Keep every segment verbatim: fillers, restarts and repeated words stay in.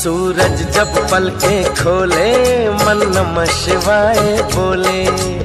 सूरज जब पलके खोले मन नमः शिवाय बोले।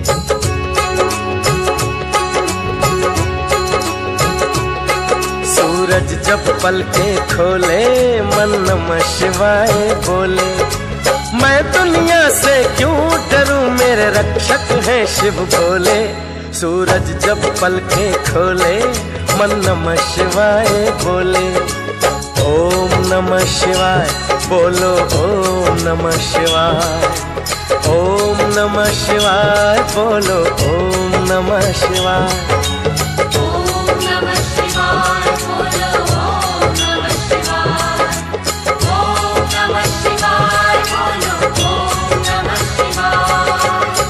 सूरज जब पलके खोले मन नमः शिवाय बोले। मैं दुनिया से क्यों डरूं मेरे रक्षक हैं शिव भोले। सूरज जब पलके खोले मन नमः शिवाय बोले। ओम नमः शिवाय बोलो ओम नमः शिवाय। ओम नमः शिवाय बोलो ओम नमः शिवाय। ओम नमः शिवाय बोलो ओम नमः शिवाय। ओम नमः शिवाय बोलो ओम नमः शिवाय।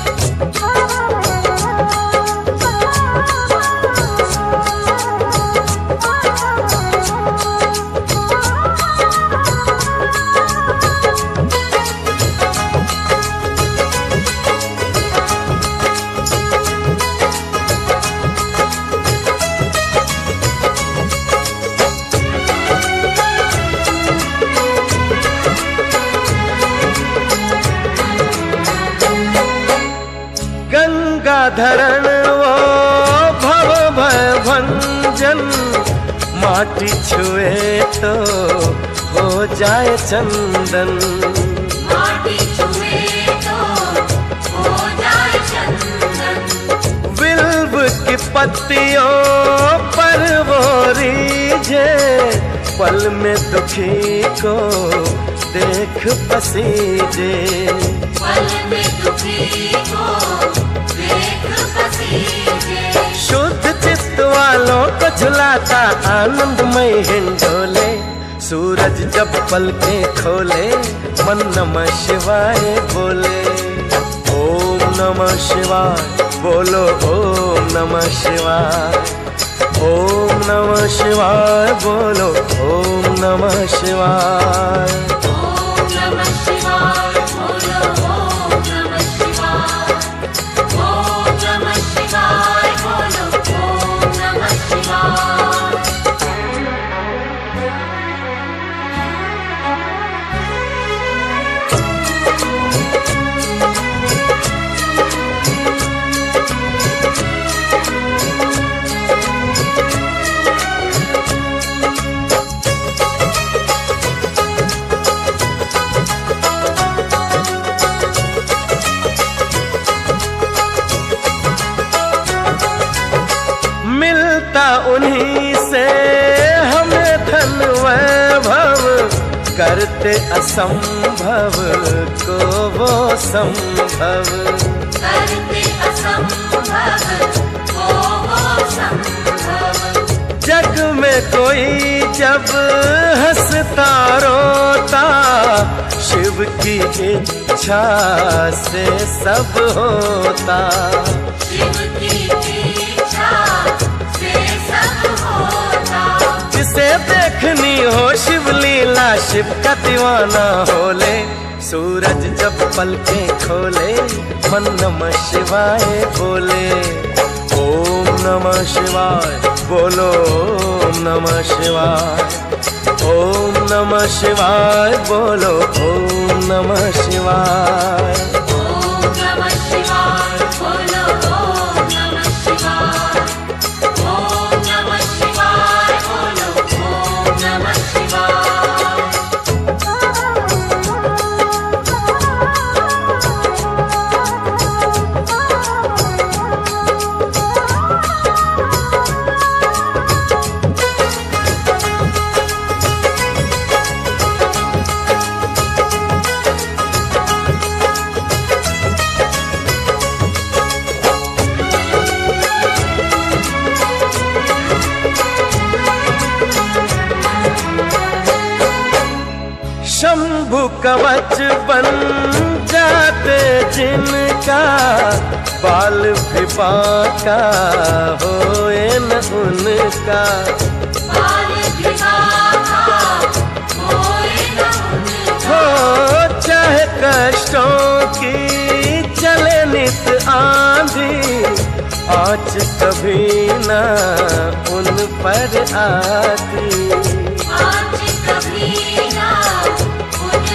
धरण वो भव भय भंजन। माटी छुए तो हो जाए चंदन। माटी छुए तो हो जाए चंदन। बिल्व की पत्तियों पर वो रीझे पल में दुखी को देख पसीजे। पल में दुखी को देख पसीजे। शुद्ध चित्त वालों को झुलाता आनंदमय हिंडोले। सूरज जब पलके खोले मन नमः शिवाय बोले। ओम नमः शिवाय बोलो ओम नमः शिवाय। ओम नमः शिवाय बोलो ओम नमः शिवाय। ओम नमः शिवाय बोलो ओम नमः शिवाय। ओम नमः शिवाय बोलो ओम नमः शिवाय। उन्हीं से हमें धन वैभव करते असंभव को वो संभव। करते असंभव को वो संभव। जग में कोई जब हंसता रोता शिव की इच्छा से सब होता। शिव की इच्छा जिसे देखनी हो शिव लीला शिव का दीवाना होले। सूरज जब पलके खोले मन नमः शिवाय बोले। ओम नमः शिवाय बोलो ओम नमः शिवाय। ओम नमः शिवाय बोलो ओम नमः शिवाय। ओम नमः शिवाय बोलो ओम नमः शिवाय। ओम नमः शिवाय बोलो ओम नमः शिवाय। शंभु कवच बन जाते जिनका बाल भी बांका होए न उनका। बाल भी बांका होए न उनका। हो चाहे कष्टों की चले नित आंधी आँच कभी न उन पर आती। आँच कभी न उन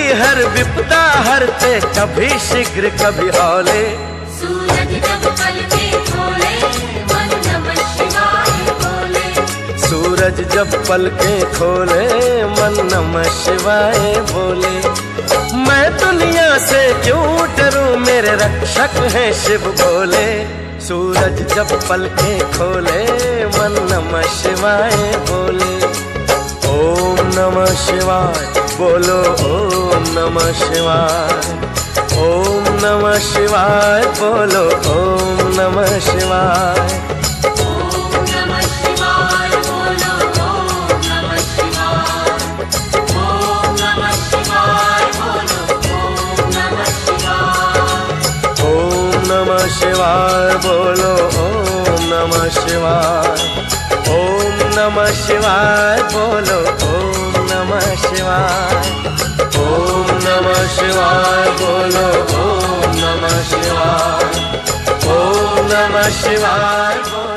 हर विपदा हरते, कभी शीघ्र कभी हौले। सूरज जब पलके खोले, मन नमः शिवाय बोले। सूरज जब पलकें खोले, मन नमः शिवाय बोले। मैं दुनिया से क्यों डरूं, मेरे रक्षक हैं शिव भोले। सूरज जब पलकें खोले, मन नमः शिवाय बोले। ओम नमः शिवाय बोलो, ओम नमः शिवाय। ओम नमः शिवाय बोलो, ओम नमः शिवाय। ओम नमः शिवाय बोलो, ओम नमः शिवाय। ओम नमः शिवाय बोलो, ओम नमः शिवाय। ओम नमः शिवाय बोलो, ओम नमः शिवाय। ओम नमः शिवाय बोलो, ओम नमः शिवाय। ओम नमः शिवाय बोलो, ओम नमः शिवाय। ओम नमः शिवाय बोलो।